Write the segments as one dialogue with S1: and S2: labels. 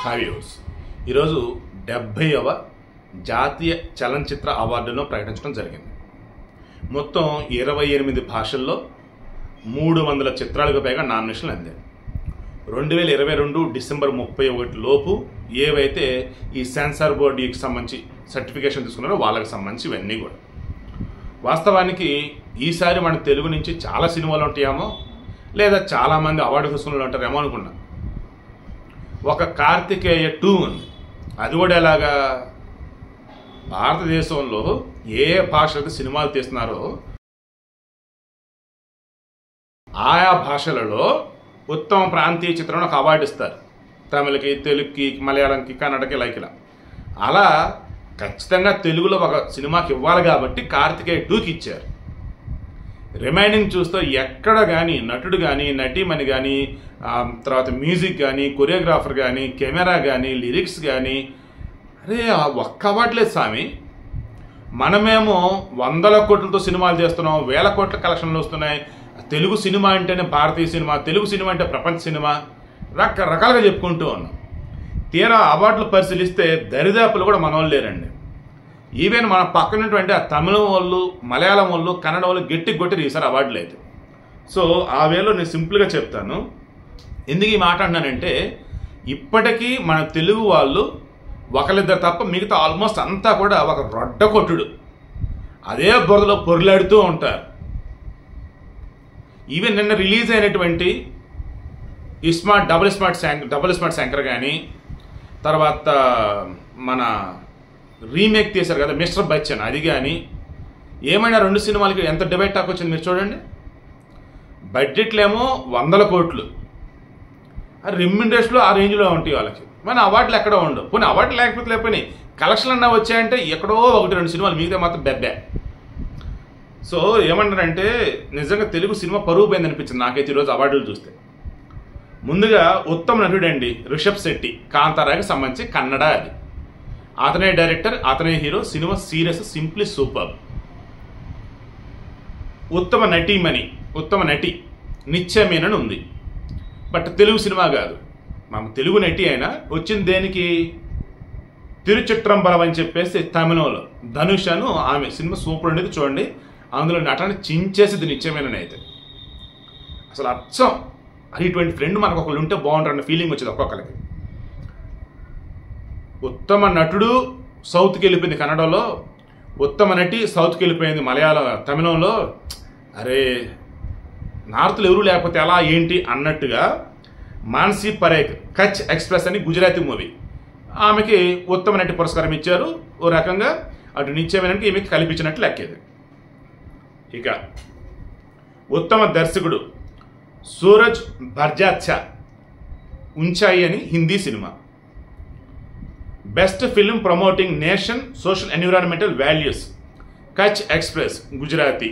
S1: హావ్యూస్ ఈరోజు 70వ జాతీయ చలనచిత్ర అవార్డును ప్రకటించడం జరిగింది. మొత్తం 28 భాషల్లో 300 చిత్రాలకు పైగా నామినేషన్లు అందాయి. 2022 డిసెంబర్ 31 లోపు ఏవైతే ఈ సెన్సార్ బోర్డుకి సంబంధించి సర్టిఫికేషన్ తీసుకున్నారో వాళ్ళకి సంబంధించి ఇవన్నీ కూడా. వాస్తవానికి ఈసారి మన తెలుగు నుంచి చాలా సినిమాలు ఉంటాయేమో, లేదా చాలామంది అవార్డు తీసుకున్న వాళ్ళు ఉంటారేమో అనుకున్నా. ఒక కార్తికేయ 2 ఉంది. అది కూడా ఎలాగా, భారతదేశంలో ఏ భాషలతో సినిమాలు తీస్తున్నారో ఆయా భాషలలో ఉత్తమ ప్రాంతీయ చిత్రం ఒక అవార్డు ఇస్తారు. తమిళకి, తెలుగుకి, మలయాళంకి, కన్నడకి, ఇలా అలా ఖచ్చితంగా తెలుగులో ఒక సినిమాకి ఇవ్వాలి కాబట్టి కార్తికేయ 2కి ఇచ్చారు. రిమైనింగ్ చూస్తే ఎక్కడ కానీ నటుడు కానీ, నటీమణి కానీ, తర్వాత మ్యూజిక్ కానీ, కొరియోగ్రాఫర్ కానీ, కెమెరా కానీ, లిరిక్స్ కానీ, అరే ఒక్క అవార్డులేదు స్వామి. మనమేమో 100 కోట్లతో సినిమాలు చేస్తున్నాం, 1000 కోట్ల కలెక్షన్లు వస్తున్నాయి. తెలుగు సినిమా అంటేనే భారతీయ సినిమా, తెలుగు సినిమా అంటే ప్రపంచ సినిమా, రకరకాలుగా చెప్పుకుంటూ ఉన్నాం. తీరా అవార్డులు పరిశీలిస్తే దరిదాపులు కూడా మన వాళ్ళు లేరండి. ఈవెన్ మన పక్కనటువంటి ఆ తమిళ వాళ్ళు, మలయాళం వాళ్ళు, కన్నడ వాళ్ళు గట్టి కొట్టి ఈసారి అవార్డులు అయితే. సో ఆ వేలో నేను సింపుల్గా చెప్తాను. ఎందుకు ఈ మాట అన్నానంటే, ఇప్పటికీ మన తెలుగు వాళ్ళు ఒకరిద్దరు తప్ప మిగతా ఆల్మోస్ట్ అంతా కూడా ఒక రొడ్డ కొట్టుడు, అదే బురదలో పొరులాడుతూ ఉంటారు. ఈవెన్ నిన్న రిలీజ్ అయినటువంటి డబుల్ స్మార్ట్ శంకర్ కానీ, తర్వాత మన రీమేక్ తీశారు కదా మిస్టర్ బచ్చన్, అది కానీ, ఏమైనా 2 సినిమాలకి ఎంత డిబేట్ టాక్ వచ్చింది మీరు చూడండి. బడ్జెట్లేమో 100 కోట్లు, రెమ్యునరేషన్లో ఆ రేంజ్లో ఉంటాయి వాళ్ళకి. మన అవార్డులు ఎక్కడో ఉండవు. పోనీ అవార్డులు లేకపోతే కలెక్షన్ అన్నా వచ్చాయంటే ఎక్కడో 1-2 సినిమాలు, మిగతా మాత్రం బెబ్బే. సో ఏమంటారంటే, నిజంగా తెలుగు సినిమా పరువు పోయింది అనిపించింది నాకైతే ఈరోజు అవార్డులు చూస్తే. ముందుగా ఉత్తమ నటుడు అండి రిషబ్ శెట్టి, కాంతారాకి సంబంధించి కన్నడ. అది అతనే డైరెక్టర్, అతనే హీరో. సినిమా సీరియస్, సింప్లీ సూపర్. ఉత్తమ నటి నిత్య మీనన్ ఉంది. బట్ తెలుగు సినిమా కాదు, మన తెలుగు నటి అయినా వచ్చింది దేనికి, తిరుచిట్రంబరం అని చెప్పేసి తమిళంలో ధనుష్ అను ఆమె సినిమా సూపర్ ఉండేది. చూడండి, అందులో నటాన్ని చించేసింది నిత్య మీనన్ అయితే. అసలు అచ్చం ఇటువంటి ఫ్రెండ్ మనకు ఒకళ్ళు ఉంటే బాగుంటారన్న ఫీలింగ్ వచ్చేది ఒక్కొక్కరికి. ఉత్తమ నటుడు సౌత్కి వెళ్ళిపోయింది కన్నడలో, ఉత్తమ నటి సౌత్కి వెళ్ళిపోయింది తమిళంలో. అరే నార్త్లో ఎవరు లేకపోతే ఎలా ఏంటి అన్నట్టుగా మాన్సీ పరేఖ్ కచ్ ఎక్స్ప్రెస్ అని గుజరాతీ మూవీ, ఆమెకి ఉత్తమ నటి పురస్కారం ఇచ్చారు. ఓ రకంగా అటు నిత్యమేనకి ఈమెకి కల్పించినట్లు లెక్కేది. ఇక ఉత్తమ దర్శకుడు సూరజ్ బర్జాత్యా, ఉంచాయి అని హిందీ సినిమా. Best film promoting nation social environmental values, Kutch express Gujarati.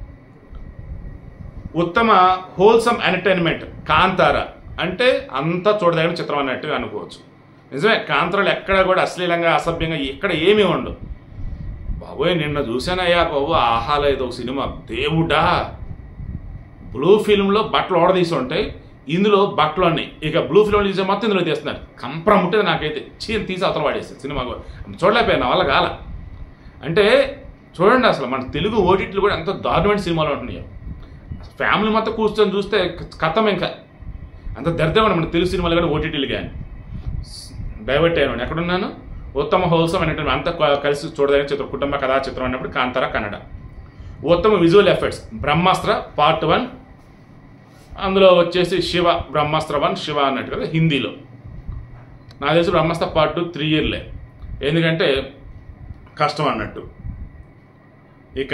S1: ఉత్తమ హోల్సమ్ ఎంటర్టైన్మెంట్ కాంతారా, అంటే అంతా చూడదగిన చిత్రం అన్నట్టుగా అనుకోవచ్చు. నిజమే, కాంతారాలు ఎక్కడ కూడా అశ్లీలంగా, అసభ్యంగా ఎక్కడ ఏమీ ఉండవు. బాబోయ్ నిన్న చూసానయ్యా బాబు, ఆహాలో ఇది ఒక సినిమా, దేవుడా. బ్లూ ఫిల్మ్లో బట్టలు ఓడదీసి ఉంటాయి, ఇందులో బట్టలు అన్నీ. ఇక బ్లూ ఫిల్మ్ తీసే మొత్తం ఇందులో తీస్తున్నారు. కంప్రం ఉంటుంది నాకైతే. తీసి అవతల వాడేస్తారు సినిమా. చూడలేకపోయినా వాళ్ళ కాల. అంటే చూడండి, అసలు మన తెలుగు ఓటీటీలు కూడా ఎంతో దారుణమైన సినిమాలు ఉంటున్నాయి. ఫ్యామిలీ మొత్తం కూర్చొని చూస్తే కథం ఇంకా అంత దరిద్రంగా మన తెలుగు సినిమాలు కానీ ఓటీటీలు కానీ. డైవర్ట్ అయ్యాను. ఎక్కడున్నాను, ఉత్తమ హోల్సమ్ అనేటువంటి అంతా కలిసి చూడదగిన చిత్రం, కుటుంబ కథా చిత్రం అన్నప్పుడు కాంతారా కన్నడ. ఉత్తమ విజువల్ ఎఫెక్ట్స్ బ్రహ్మాస్త్ర పార్ట్ 1, అందులో వచ్చేసి శివ, బ్రహ్మాస్త్ర 1 శివ అన్నట్టు కదా హిందీలో. నాకు తెలిసి బ్రహ్మాస్త్ర పార్ట్ 2 3 ఇయర్లే, ఎందుకంటే కష్టం అన్నట్టు. ఇక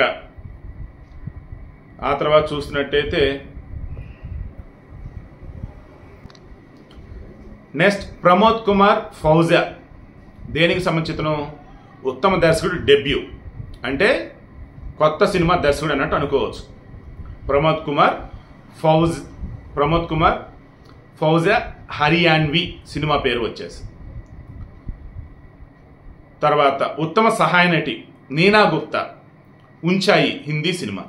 S1: ఆ తర్వాత చూసినట్టయితే నెక్స్ట్ ప్రమోద్ కుమార్ ఫౌజా, దేనికి సంబంధించిన ఉత్తమ దర్శకుడు డెబ్యూ, అంటే కొత్త సినిమా దర్శకుడు అన్నట్టు అనుకోవచ్చు. ప్రమోద్ కుమార్ ఫౌజా హరియాన్వి సినిమా పేరు వచ్చేసి. తర్వాత ఉత్తమ సహాయ నటి నీనా గుప్తా, ఉంచాయి హిందీ సినిమా.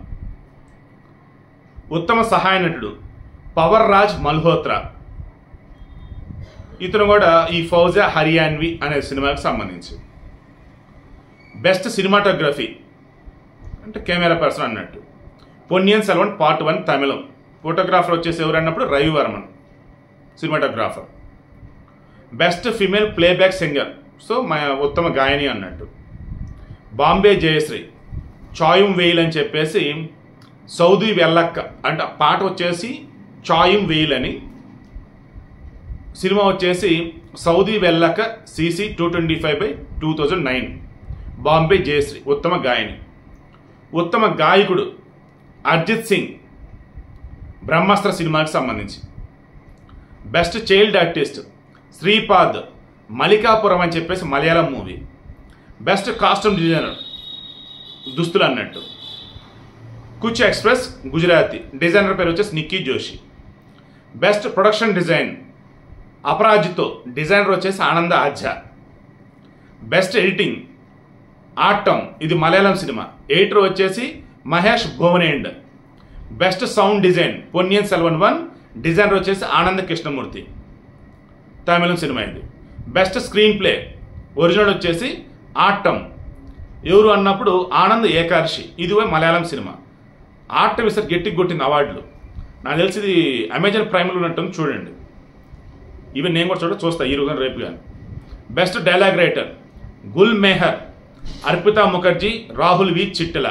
S1: ఉత్తమ సహాయ నటుడు పవర్ రాజ్ మల్హోత్రా, ఇతను కూడా ఈ ఫౌజా హరియాన్వి అనే సినిమాకి సంబంధించి. బెస్ట్ సినిమాటోగ్రఫీ అంటే కెమెరా పర్సన్ అన్నట్టు పొన్నియిన్ సెల్వన్ పార్ట్ 1 తమిళం. ఫోటోగ్రాఫర్ వచ్చేసి ఎవరు అన్నప్పుడు Ravivarman cinematographer. Best female playback singer so ఉత్తమ గాయని అన్నట్టు బాంబే జయశ్రీ. చాయుం వెయిల్ అని చెప్పేసి సౌదీ వెల్లక్క అంటే పాట వచ్చేసి చాయుం వెయిల్ అని, సినిమా వచ్చేసి సౌదీ వెల్లక్క CC 225/2009. బాంబే జయశ్రీ ఉత్తమ గాయని. ఉత్తమ గాయకుడు అర్జిత్ సింగ్ బ్రహ్మాస్త్ర సినిమాకి సంబంధించి. Best child artist Sreepath Malikappuram అని చెప్పేసి Malayalam movie. Best costume designer దుస్తులు అన్నట్టు కుచ్ ఎక్స్ప్రెస్ గుజరాతీ, డిజైనర్ పేరు వచ్చేసి Nikki Joshi. Best production design Aparajito, designer వచ్చేసి ఆనంద ఆజ్జా. బెస్ట్ ఎడిటింగ్ ఆటమ్, ఇది మలయాళం సినిమా, ఎడిటర్ వచ్చేసి Mahesh Bhuvanend. Best sound design Ponniyin Selvan 1, designer వచ్చేసి ఆనంద్ కృష్ణమూర్తి, తమిళం సినిమా ఇది. బెస్ట్ స్క్రీన్ ప్లే ఒరిజినల్ వచ్చేసి ఆటమ్, ఎవరు అన్నప్పుడు ఆనంద్ ఏకాదశి, ఇది మలయాళం సినిమా. ఆటమ్ ఇసరి గట్టికి కొట్టింది అవార్డులు. నాకు తెలిసి ఇది అమెజాన్ ప్రైమ్లో ఉన్నట్టుంది, చూడండి. ఈవెన్ నేను కూడా చూస్తా ఈ రోజు రేపు కానీ. Best dialogue writer Gulmohar, Arpita Mukherjee, Rahul V Chittella.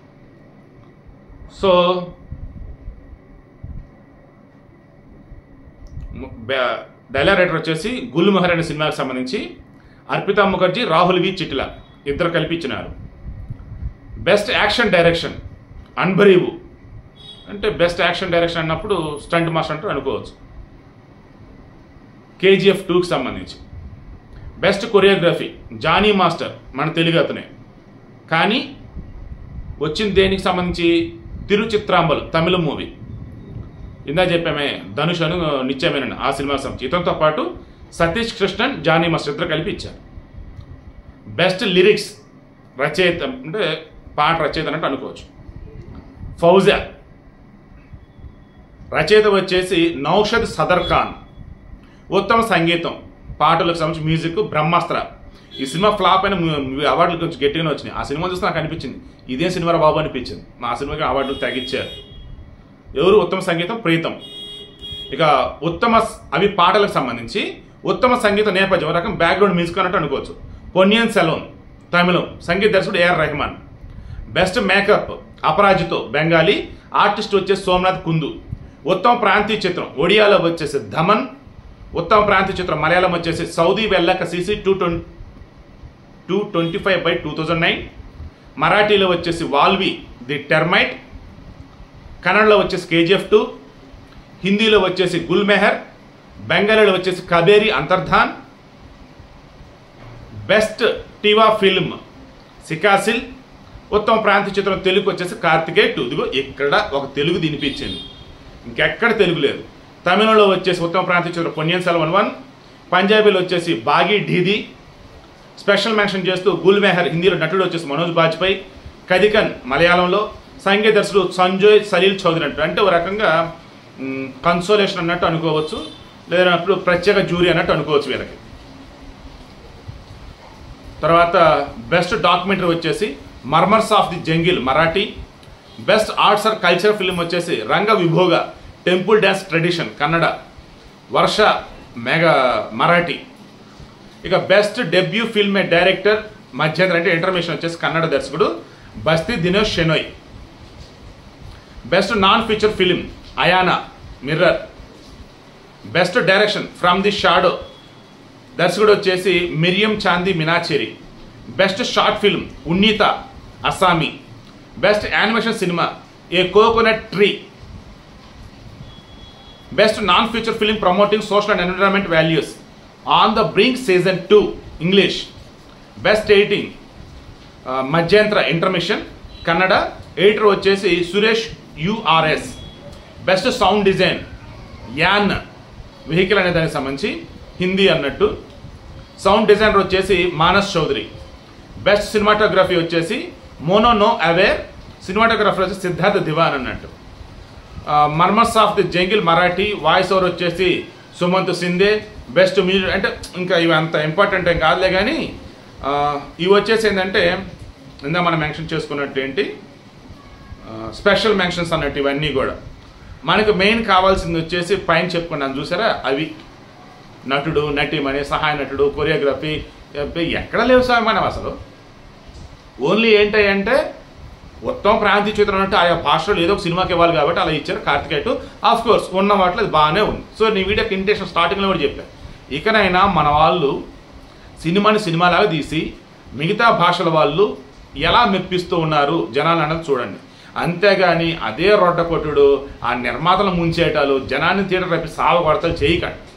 S1: So dialogue writer వచ్చేసి గుల్ మెహర్ అనే సినిమాకి సంబంధించి అర్పితా ముఖర్జీ, రాహుల్ వి చిట్టెల ఇద్దరు కల్పించినారు. బెస్ట్ యాక్షన్ డైరెక్షన్ అన్బరీవు అంటే బెస్ట్ యాక్షన్ డైరెక్షన్ అన్నప్పుడు స్టంట్ మాస్టర్ అంటూ అనుకోవచ్చు, KGF 2కి సంబంధించి. బెస్ట్ కొరియోగ్రఫీ జానీ మాస్టర్, మన తెలుగు అతనే, కానీ వచ్చింది దేనికి సంబంధించి తిరుచిత్రాంబల్ తమిళ మూవీ. ఇందా చెప్పామే ధనుష్ అను నిత్యమేనని ఆ సినిమా సంబంధించి. ఇతనితో పాటు సతీష్ కృష్ణన్, జానీ మాస్టర్ ఇద్దరు కలిపి ఇచ్చారు. బెస్ట్ లిరిక్స్ రచయిత అంటే పాట రచయిత అన్నట్టు అనుకోవచ్చు ఫౌజా. రచయిత వచ్చేసి నౌషద్ సదర్ ఖాన్. ఉత్తమ సంగీతం పాటలకు సంబంధించి మ్యూజిక్ బ్రహ్మాస్త్ర. ఈ సినిమా ఫ్లాప్ అయిన అవార్డులు కొంచెం గట్టిగానే వచ్చినాయి. ఆ సినిమా చూస్తే నాకు అనిపించింది ఇదే సినిమా బాబు అనిపించింది. మా సినిమాకి అవార్డులు తగ్గించారు. ఎవరు ఉత్తమ సంగీతం ప్రీతం. ఇక ఉత్తమ అవి పాటలకు సంబంధించి ఉత్తమ సంగీత నేపథ్యం రకం బ్యాక్గ్రౌండ్ మ్యూజిక్ అన్నట్టు అనుకోవచ్చు పొన్నియిన్ సెల్వన్ తమిళం, సంగీత దర్శకుడు AR Rahman. Best makeup Aparajito Bengali, artist వచ్చేసి సోమనాథ్ కుందు. ఉత్తమ ప్రాంతీయ చిత్రం ఒడియాలో వచ్చేసి ధమన్. ఉత్తమ ప్రాంతీయ చిత్రం మలయాళం వచ్చేసి సౌదీ వెల్లక CC 225/2009. మరాఠీలో వచ్చేసి వాల్వి ది టెర్మైట్. కన్నడలో వచ్చేసి KGF 2. హిందీలో వచ్చేసి గుల్ మెహర్. బెంగాలీలో వచ్చేసి కబేరి అంతర్ధాన్. Best టీవా film సికాసిల్. ఉత్తమ ప్రాంతీయ చిత్రం తెలుగు వచ్చేసి కార్తికేయ 2. ఇదిగో ఇక్కడ ఒక తెలుగు తినిపించింది, ఇంకెక్కడ తెలుగు లేదు. తమిళంలో వచ్చేసి ఉత్తమ ప్రాంతీయ చిత్రం పొన్నియిన్ సెల్వన్ 1. పంజాబీలో వచ్చేసి బాగీ ఢీది. స్పెషల్ మెన్షన్ చేస్తూ గుల్ మెహర్ హిందీలో నటుడు వచ్చేసి మనోజ్ బాజ్పేయి. కదికన్ మలయాళంలో. సంగీత దర్శకుడు సంజయ్ సలీల్ చౌదరి అంటే ఒక రకంగా కన్సోలేషన్ అన్నట్టు అనుకోవచ్చు, లేదన్నప్పుడు ప్రత్యేక జ్యూరీ అన్నట్టు అనుకోవచ్చు వీళ్ళకి. తర్వాత బెస్ట్ డాక్యుమెంటరీ వచ్చేసి murmurs of the jungle Marathi. Best arts or culture film వచ్చేసి Ranga Vibhoga temple dance tradition Kannada. Varsha మెగా మరాఠీ. ఇక బెస్ట్ డెబ్యూ ఫిల్మ్ డైరెక్టర్ మధ్యంతర అంటే ఇంటర్మేషన్ వచ్చేసి కన్నడ దర్శకుడు Basti Dinesh Shenoy. Best non feature film Ayana mirror. Best direction from the shadow దర్శకుడు వచ్చేసి Miriam Chandy Menacherry. Best short film Unnitha Assamese. Best animation సినిమా a coconut tree. Best non feature film promoting social and environment values on the brink season 2 English. Best editing మధ్యంతర intermission Kannada. Editor వచ్చేసి Suresh URS. Best sound design an vehicle అనే దానికి సంబంధించి హిందీ అన్నట్టు. Sound designer వచ్చేసి Manas Choudhury. Best cinematography వచ్చేసి mono no aware. Cinematographer వచ్చేసి సిద్ధార్థ్ దివాన్ అన్నట్టు. Murmurs of the jungle Marathi. Voice over వచ్చేసి సుమంత్ సిందే. బెస్ట్ మ్యూజిక్ అంటే ఇంకా ఇవి అంత ఇంపార్టెంట్ ఏం కాదులే, కానీ ఇవి వచ్చేసి ఏంటంటే ఇందా మనం మెన్షన్ చేసుకున్నట్టు ఏంటి స్పెషల్ మెన్షన్స్ అన్నట్టు ఇవన్నీ కూడా మనకు మెయిన్ కావాల్సింది వచ్చేసి పైన చెప్పుకున్నాను చూసారా, అవి నటుడు, నటీమణి, సహాయ నటుడు, కొరియోగ్రఫీ ఎక్కడ లేవు సార్ మనం అసలు. ఓన్లీ ఏంటంటే ఉత్తమ ప్రాంతీయ చిత్రం అంటే ఆయా భాషలో ఏదో ఒక సినిమాకి ఇవ్వాలి కాబట్టి అలా ఇచ్చారు. కార్తికేయ ఆఫ్ కోర్స్ ఉన్న వాటిలో అది బాగానే ఉంది. సో నీ వీడియోకి ఇంటెన్షన్ స్టార్టింగ్లో కూడా చెప్పాను, ఇకనైనా మన వాళ్ళు సినిమాని సినిమాలాగా తీసి మిగతా భాషల వాళ్ళు ఎలా మెప్పిస్తూ ఉన్నారు జనాలు అన్నది చూడండి. అంతేగాని అదే రొడ్డ కొట్టుడు, ఆ నిర్మాతలు ముంచేటాలు, జనాన్ని థియేటర్ రేపు సావ కొడతలు చేయకండి.